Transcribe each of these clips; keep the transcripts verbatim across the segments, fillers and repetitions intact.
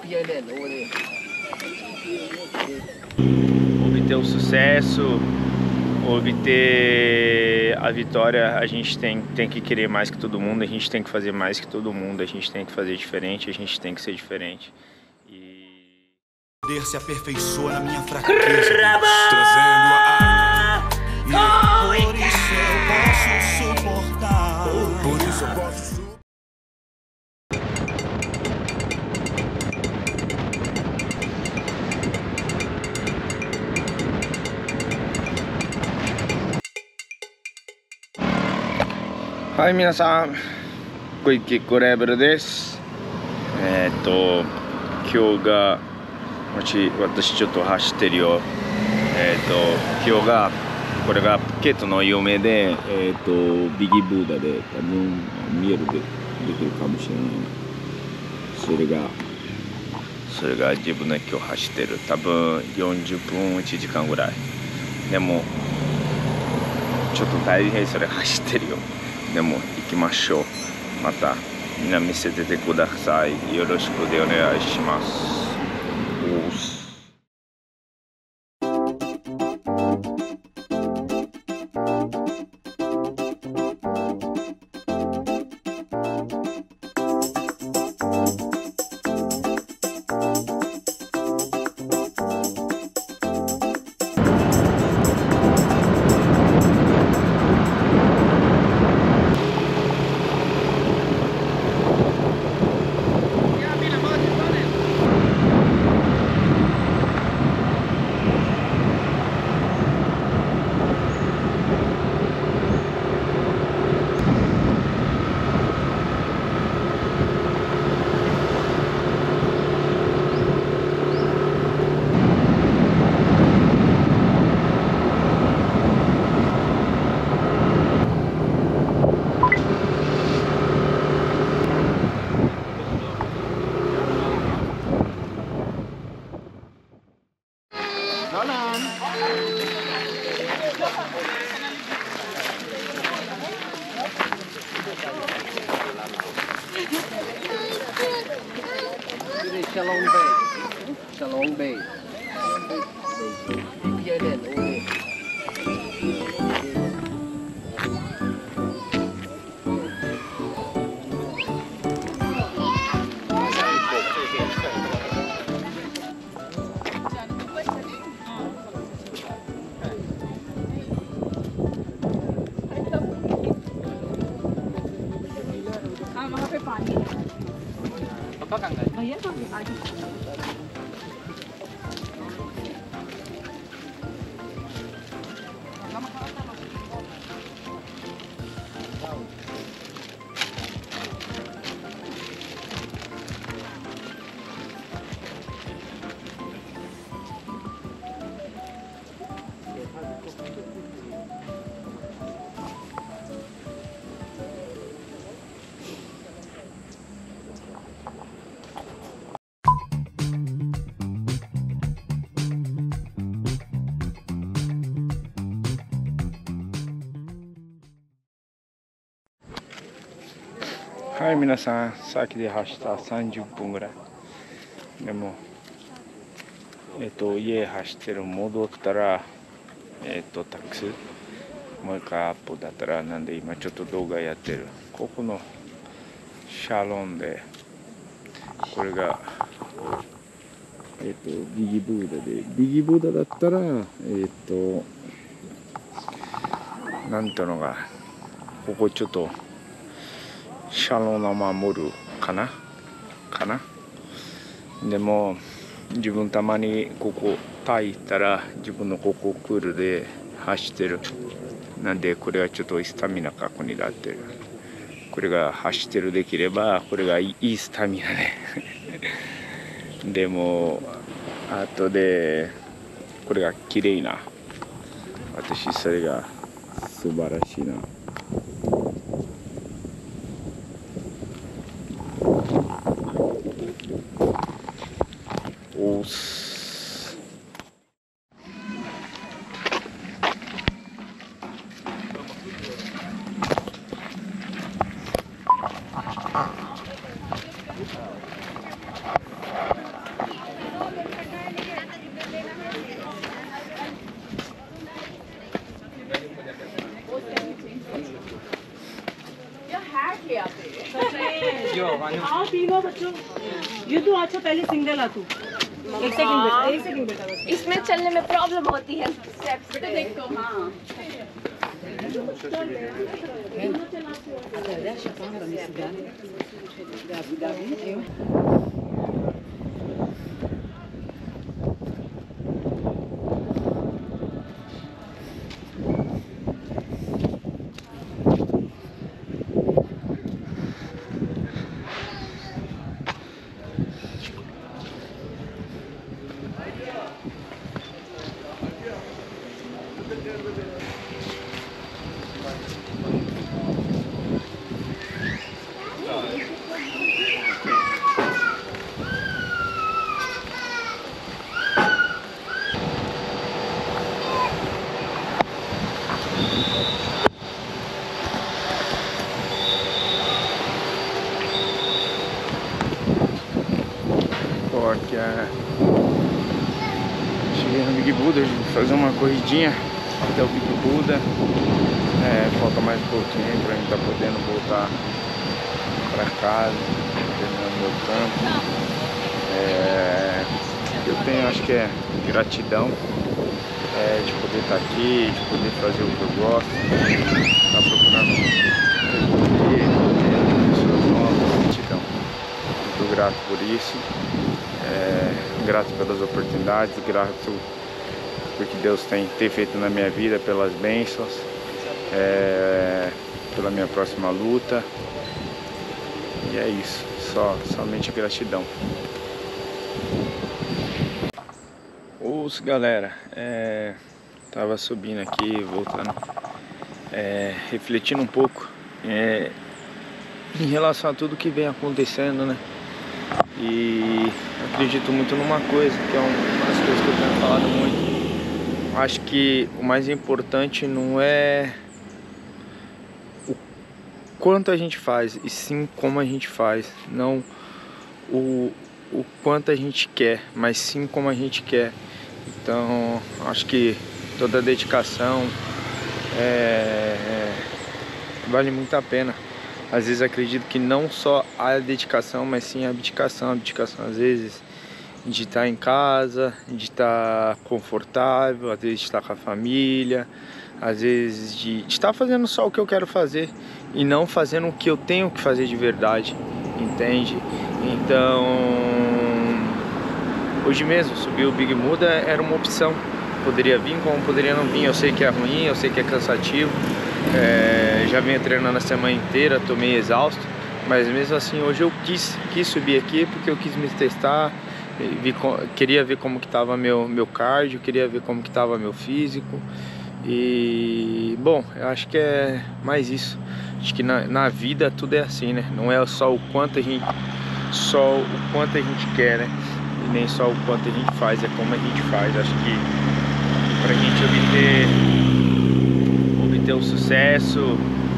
Obter o sucesso, obter a vitória, a gente tem, tem que querer mais que todo mundo, a gente tem que fazer mais que todo mundo, a gente tem que fazer diferente, a gente tem que ser diferente. E... poder se aperfeiçoa na minha fraqueza, trazendo a e por isso eu posso suportar, por isso eu posso suportar. はい、皆さん、小池コレーベルです。えっと今日がもし私ちょっと走ってるよ。えっと今日がこれがケイトの嫁で、えっとビギブーダで多分見えるでできるかもしれない。それがそれが自分の今日走ってる多分よんじゅっぷんいちじかんぐらい。でもちょっと大変それ走ってるよ。でも行きましょう。またみんな見せててください。よろしくでお願いします。 Shalom Bay. Shalom Bay. はい、皆さん、さっきで走ったさんじゅっぷんぐらい。でも、えっと、家走ってる戻ったら、えっと、タクシー、もう一回アップだったら、なんで今ちょっと動画やってる。ここのシャロンで、これが、えっと、ビギブーダで、ビギブーダだったら、えっと、なんていうのが、ここちょっと、シャロンを守るかなかなでも自分たまにここタイ行ったら自分のここクールで走ってる。なんでこれはちょっとスタミナ確認になってる。これが走ってるできればこれがいいスタミナねでもあとでこれが綺麗な、私それが素晴らしいな。おーす。 आओ तीनों बच्चों ये तो अच्छा पहले सिंगल आ तू एक सेकंड बेटा एक सेकंड बेटा बस इसमें चलने में प्रॉब्लम होती है स्टेप्स पे देखो हाँ Aqui é... Cheguei no Big Buda, vou fazer uma corridinha até o Big Buda. É, falta mais um pouquinho pra gente estar tá podendo voltar pra casa, terminando meu campo. É, eu tenho, acho que é gratidão é, de poder estar tá aqui, de poder fazer o que eu gosto, estar tá procurando evoluir, pessoas novas, gratidão. Muito grato por isso. É, grato pelas oportunidades, grato por que Deus tem, tem feito na minha vida, pelas bênçãos, é, pela minha próxima luta. E é isso, só, somente gratidão. Ouço, galera, é, tava subindo aqui, voltando, é, refletindo um pouco é, em relação a tudo que vem acontecendo, né? E acredito muito numa coisa, que é uma das coisas que eu tenho falado muito. Acho que o mais importante não é o quanto a gente faz, e sim como a gente faz. Não o, o quanto a gente quer, mas sim como a gente quer. Então, acho que toda a dedicação é, é, vale muito a pena. Às vezes acredito que não só a dedicação, mas sim a abdicação. A abdicação às vezes de estar em casa, de estar confortável, às vezes de estar com a família, às vezes de, de estar fazendo só o que eu quero fazer e não fazendo o que eu tenho que fazer de verdade, entende? Então, hoje mesmo subir o Big Buda era uma opção. Poderia vir como poderia não vir. Eu sei que é ruim, eu sei que é cansativo. É, já venho treinando a semana inteira, tô meio exausto, mas mesmo assim hoje eu quis, quis subir aqui porque eu quis me testar, vi, queria ver como que tava meu, meu cardio, queria ver como que tava meu físico. E bom, eu acho que é mais isso. Acho que na, na vida tudo é assim, né? Não é só o quanto a gente só o quanto a gente quer, né? E nem só o quanto a gente faz, é como a gente faz. Acho que pra gente obter obter o sucesso,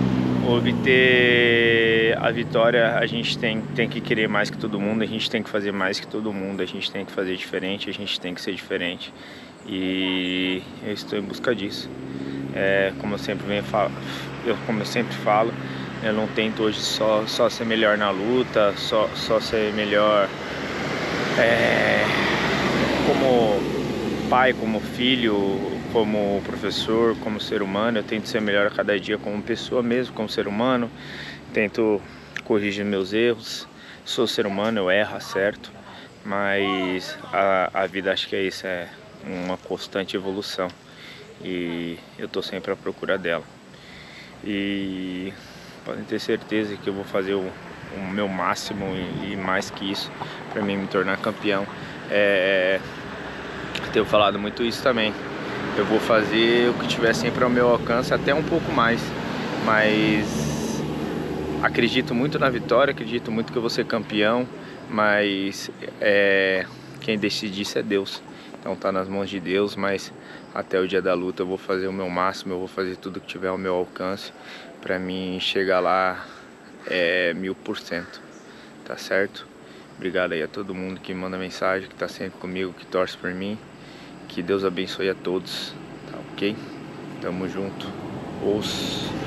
obter a vitória, a gente tem, tem que querer mais que todo mundo, a gente tem que fazer mais que todo mundo, a gente tem que fazer diferente, a gente tem que ser diferente. E eu estou em busca disso. É, como eu sempre venho falo, eu como eu sempre falo, eu não tento hoje só, só ser melhor na luta, só, só ser melhor é, como pai, como filho, como professor, como ser humano. Eu tento ser melhor a cada dia como pessoa mesmo, como ser humano. Tento corrigir meus erros. Sou ser humano, eu erro, acerto. Mas a, a vida, acho que é isso, é uma constante evolução. E eu tô sempre à procura dela. E podem ter certeza que eu vou fazer o, o meu máximo e, e mais que isso para mim me tornar campeão. É, tenho falado muito isso também. Eu vou fazer o que tiver sempre ao meu alcance, até um pouco mais. Mas acredito muito na vitória, acredito muito que eu vou ser campeão. Mas é, quem decide isso é Deus. Então tá nas mãos de Deus, mas até o dia da luta eu vou fazer o meu máximo, eu vou fazer tudo que tiver ao meu alcance para mim chegar lá é, mil por cento, tá certo? Obrigado aí a todo mundo que manda mensagem, que tá sempre comigo, que torce por mim. Que Deus abençoe a todos, tá ok? Tamo junto. Os